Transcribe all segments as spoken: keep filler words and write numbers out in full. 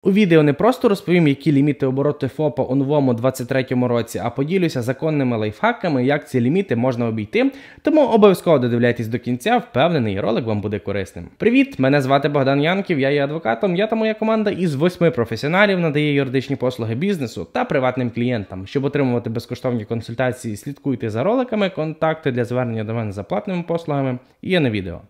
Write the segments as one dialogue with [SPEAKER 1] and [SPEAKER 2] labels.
[SPEAKER 1] У відео не просто розповім, які ліміти обороту ФОПа у новому двадцять третьому році, а поділюся законними лайфхаками, як ці ліміти можна обійти, тому обов'язково додивляйтесь до кінця, впевнений, ролик вам буде корисним. Привіт, мене звати Богдан Янків, я є адвокатом, я та моя команда із восьми професіоналів надає юридичні послуги бізнесу та приватним клієнтам. Щоб отримувати безкоштовні консультації, слідкуйте за роликами, контакти для звернення до мене за платними послугами є на відео.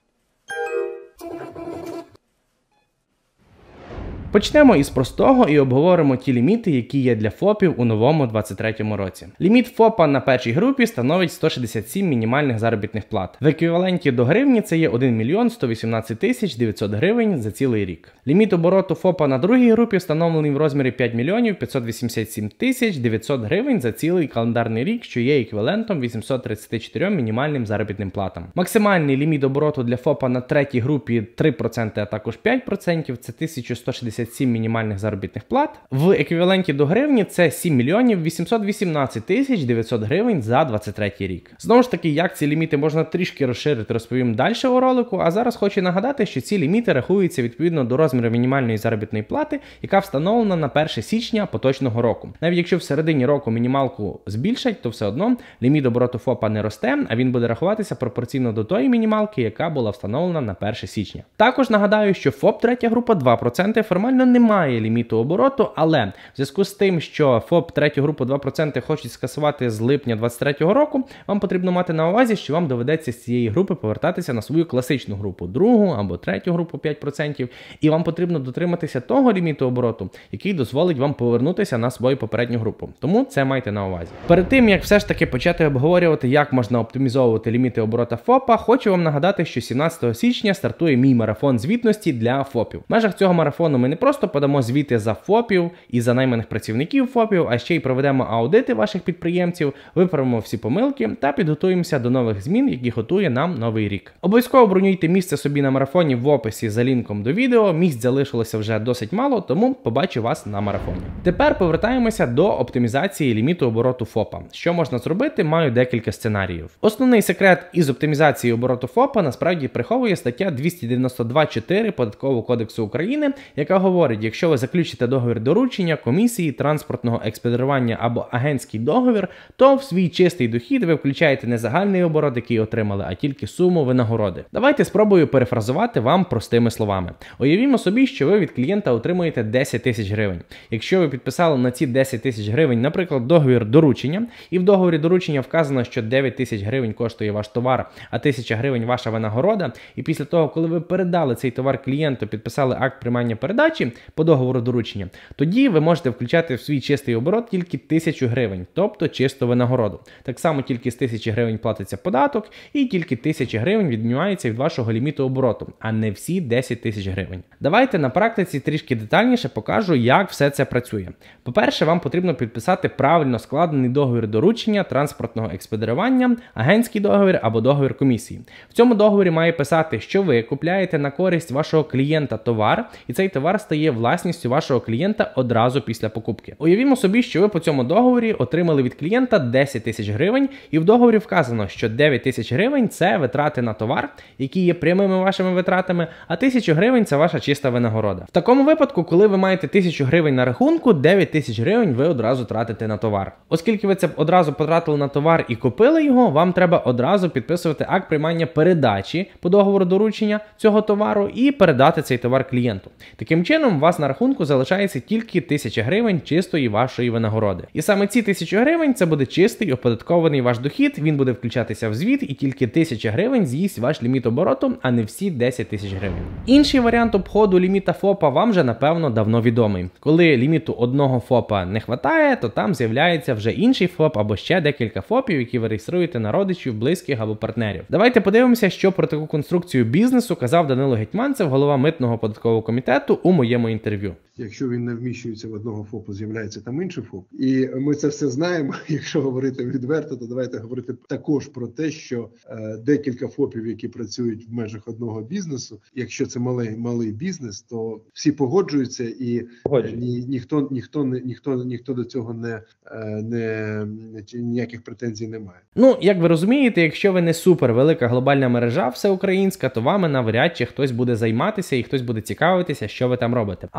[SPEAKER 1] Почнемо із простого і обговоримо ті ліміти, які є для ФОПів у новому двадцять третьому році. Ліміт ФОПа на першій групі становить сто шістдесят сім мінімальних заробітних плат. В еквіваленті до гривні це є один мільйон сто вісімнадцять тисяч дев'ятсот гривень за цілий рік. Ліміт обороту ФОПа на другій групі встановлений в розмірі п'ять мільйонів п'ятсот вісімдесят сім тисяч дев'ятсот гривень за цілий календарний рік, що є еквівалентом вісімсот тридцять чотири мінімальним заробітним платам. Максимальний ліміт обороту для ФОПа на третій групі три відсотки, а також п'ять відсотків – це тисяча сто шістдесят сім мінімальних заробітних плат. В еквіваленті до гривні це сім мільйонів вісімсот вісімнадцять тисяч дев'ятсот гривень за двадцять третій рік. Знову ж таки, як ці ліміти можна трішки розширити, розповім далі у ролику, а зараз хочу нагадати, що ці ліміти рахуються відповідно до розміру мінімальної заробітної плати, яка встановлена на перше січня поточного року. Навіть якщо в середині року мінімалку збільшать, то все одно ліміт обороту ФОПа не росте, а він буде рахуватися пропорційно до тої мінімалки, яка була встановлена на перше січня. Також нагадаю, що ФОП третя група два відсотки формально не має ліміту обороту, але в зв'язку з тим, що ФОП третю групу два відсотки хочуть скасувати з липня двадцять третього року, вам потрібно мати на увазі, що вам доведеться з цієї групи повертатися на свою класичну групу, другу або третю групу п'ять відсотків, і вам потрібно дотриматися того ліміту обороту, який дозволить вам повернутися на свою попередню групу. Тому це майте на увазі. Перед тим, як все ж таки почати обговорювати, як можна оптимізовувати ліміти оборота ФОПа, хочу вам нагадати, що сімнадцятого січня стартує мій марафон звітності для ФОПів. В межах цього марафону ми не просто подамо звіти за ФОПів і за найманих працівників ФОПів, а ще й проведемо аудити ваших підприємців, виправимо всі помилки та підготуємося до нових змін, які готує нам новий рік. Обов'язково бронюйте місце собі на марафоні в описі за лінком до відео, місць залишилося вже досить мало, тому побачу вас на марафоні. Тепер повертаємося до оптимізації ліміту обороту ФОПа. Що можна зробити? Маю декілька сценаріїв. Основний секрет із оптимізації обороту ФОПа насправді приховує стаття двісті дев'яносто два чотири Податкового кодексу України, яка говорить, якщо ви заключите договір доручення, комісії, транспортного експедирування або агентський договір, то в свій чистий дохід ви включаєте не загальний оборот, який отримали, а тільки суму винагороди. Давайте спробую перефразувати вам простими словами. Уявімо собі, що ви від клієнта отримуєте десять тисяч гривень. Якщо ви підписали на ці десять тисяч гривень, наприклад, договір доручення, і в договорі доручення вказано, що дев'ять тисяч гривень коштує ваш товар, а тисяча гривень ваша винагорода, і після того, коли ви передали цей товар клієнту, підписали акт приймання передачі по договору доручення, тоді ви можете включати в свій чистий оборот тільки тисячу гривень, тобто чисту винагороду. Так само тільки з тисячі гривень платиться податок, і тільки тисяча гривень віднімається від вашого ліміту обороту, а не всі десять тисяч гривень. Давайте на практиці трішки детальніше покажу, як все це працює. По-перше, вам потрібно підписати правильно складений договір доручення, транспортного експедирування, агентський договір або договір комісії. В цьому договорі має писати, що ви купляєте на користь вашого клієнта товар, і цей товар стає власністю вашого клієнта одразу після покупки. Уявімо собі, що ви по цьому договорі отримали від клієнта десять тисяч гривень, і в договорі вказано, що дев'ять тисяч гривень – це витрати на товар, які є прямими вашими витратами, а тисяча гривень – це ваша чиста винагорода. В такому випадку, коли ви маєте тисячу гривень на рахунку, дев'ять тисяч гривень ви одразу тратите на товар. Оскільки ви це одразу потратили на товар і купили його, вам треба одразу підписувати акт приймання передачі по договору доручення цього товару і передати цей товар клієнту. Таким чином, у вас на рахунку залишається тільки тисяча гривень чистої вашої винагороди. І саме ці тисячі гривень – це буде чистий оподаткований ваш дохід, він буде включатися в звіт, і тільки тисяча гривень з'їсть ваш ліміт обороту, а не всі десять тисяч гривень. Інший варіант обходу ліміта ФОПа вам вже, напевно, давно відомий. Коли ліміту одного ФОПа не вистачає, то там з'являється вже інший ФОП або ще декілька ФОПів, які ви реєструєте на родичів, близьких або партнерів. Давайте подивимося, що про таку конструкцію бізнесу казав Данило Гетманцев, голова митного податкового комітету, у моєму інтерв'ю.
[SPEAKER 2] Якщо він не вміщується в одного ФОПу, з'являється там інший ФОП. І ми це все знаємо. Якщо говорити відверто, то давайте говорити також про те, що е, декілька ФОПів, які працюють в межах одного бізнесу, якщо це малий малий бізнес, то всі погоджуються, і е, ні, ніхто ніхто не ніхто ніхто до цього не, е, не ніяких претензій не має.
[SPEAKER 1] Ну, як ви розумієте, якщо ви не супер велика глобальна мережа всеукраїнська, то вами навряд чи хтось буде займатися і хтось буде цікавитися, що ви там робите. Але все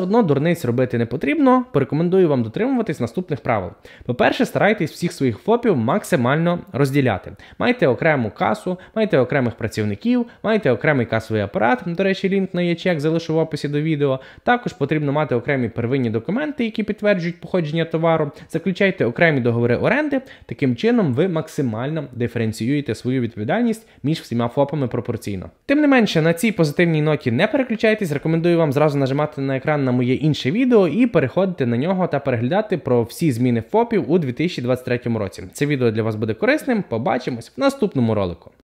[SPEAKER 1] одно дурниць робити не потрібно, порекомендую вам дотримуватись наступних правил. По-перше, старайтесь всіх своїх ФОПів максимально розділяти. Майте окрему касу, майте окремих працівників, майте окремий касовий апарат, до речі, лінк на є-чек залишу в описі до відео. Також потрібно мати окремі первинні документи, які підтверджують походження товару. Заключайте окремі договори оренди, таким чином ви максимально диференціюєте свою відповідальність між всіма ФОПами пропорційно. Тим не менше, на цій позитивній ноті не переключайтесь, рекомендую вам зразу нажимати на екран на моє інше відео і переходити на нього та переглядати про всі зміни ФОПів у дві тисячі двадцять третьому році. Це відео для вас буде корисним, побачимось в наступному ролику.